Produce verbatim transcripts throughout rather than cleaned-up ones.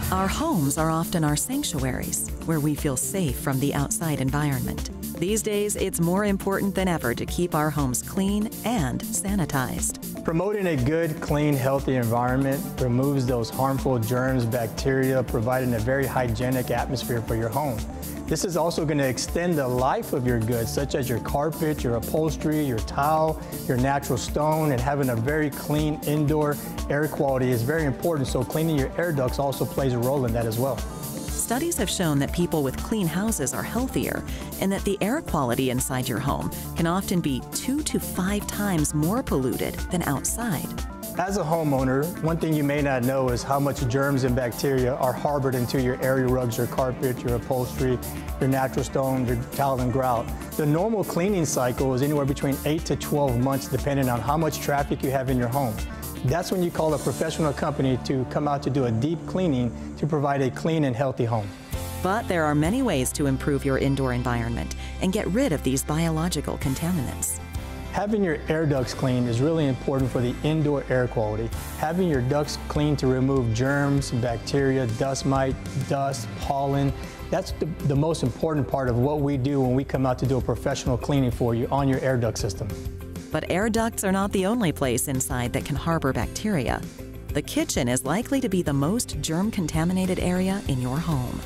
Our homes are often our sanctuaries, where we feel safe from the outside environment. These days, it's more important than ever to keep our homes clean and sanitized. Promoting a good, clean, healthy environment removes those harmful germs, bacteria, providing a very hygienic atmosphere for your home. This is also going to extend the life of your goods, such as your carpet, your upholstery, your tile, your natural stone, and having a very clean indoor air quality is very important, so cleaning your air ducts also plays a role in that as well. Studies have shown that people with clean houses are healthier, and that the air quality inside your home can often be two to five times more polluted than outside. As a homeowner, one thing you may not know is how much germs and bacteria are harbored into your area rugs, your carpet, your upholstery, your natural stone, your tile and grout. The normal cleaning cycle is anywhere between eight to twelve months, depending on how much traffic you have in your home. That's when you call a professional company to come out to do a deep cleaning to provide a clean and healthy home. But there are many ways to improve your indoor environment and get rid of these biological contaminants. Having your air ducts clean is really important for the indoor air quality. Having your ducts clean to remove germs, bacteria, dust mite, dust, pollen, that's the, the most important part of what we do when we come out to do a professional cleaning for you on your air duct system. But air ducts are not the only place inside that can harbor bacteria. The kitchen is likely to be the most germ-contaminated area in your home.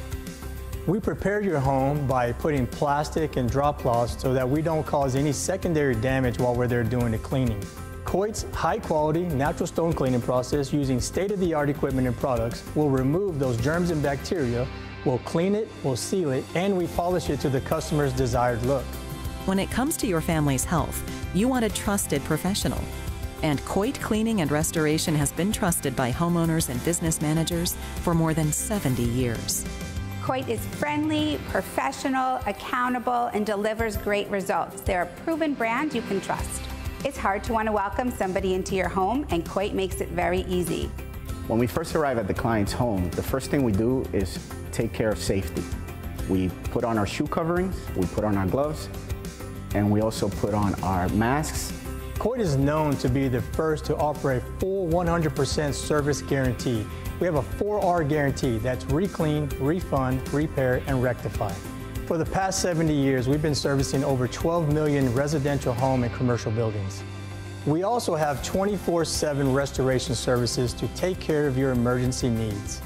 We prepare your home by putting plastic and drop cloths so that we don't cause any secondary damage while we're there doing the cleaning. C O I T's high-quality natural stone cleaning process using state-of-the-art equipment and products will remove those germs and bacteria, we'll clean it, we'll seal it, and we polish it to the customer's desired look. When it comes to your family's health, you want a trusted professional. And C O I T Cleaning and Restoration has been trusted by homeowners and business managers for more than seventy years. C O I T is friendly, professional, accountable, and delivers great results. They're a proven brand you can trust. It's hard to want to welcome somebody into your home, and C O I T makes it very easy. When we first arrive at the client's home, the first thing we do is take care of safety. We put on our shoe coverings, we put on our gloves, and we also put on our masks. C O I T is known to be the first to offer a full one hundred percent service guarantee. We have a four R guarantee that's re-clean, refund, repair, and rectify. For the past seventy years, we've been servicing over twelve million residential home and commercial buildings. We also have twenty-four seven restoration services to take care of your emergency needs.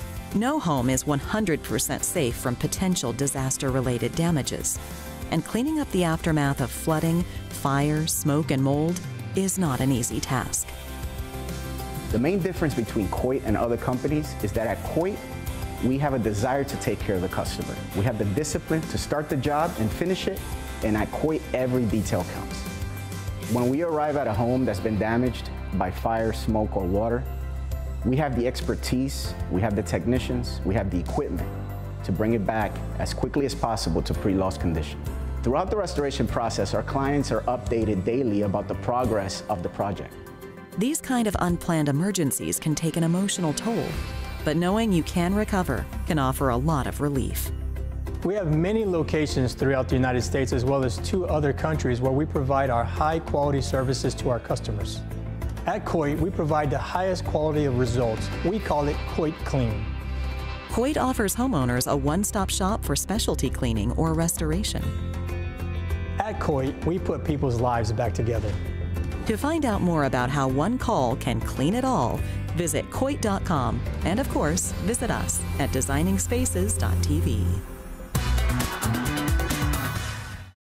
No home is one hundred percent safe from potential disaster-related damages. And cleaning up the aftermath of flooding, fire, smoke, and mold is not an easy task. The main difference between C O I T and other companies is that at C O I T, we have a desire to take care of the customer. We have the discipline to start the job and finish it, and at C O I T, every detail counts. When we arrive at a home that's been damaged by fire, smoke, or water, we have the expertise, we have the technicians, we have the equipment to bring it back as quickly as possible to pre-loss condition. Throughout the restoration process, our clients are updated daily about the progress of the project. These kind of unplanned emergencies can take an emotional toll, but knowing you can recover can offer a lot of relief. We have many locations throughout the United States as well as two other countries where we provide our high-quality services to our customers. At C O I T, we provide the highest quality of results. We call it C O I T Clean. C O I T offers homeowners a one-stop shop for specialty cleaning or restoration. At C O I T, we put people's lives back together. To find out more about how one call can clean it all, visit coit dot com and, of course, visit us at designing spaces dot t v.